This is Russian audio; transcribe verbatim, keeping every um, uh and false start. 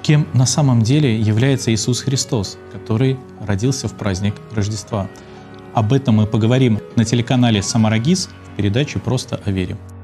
кем на самом деле является Иисус Христос, который родился в праздник Рождества. Об этом мы поговорим на телеканале «Самарагис» в передаче «Просто о вере».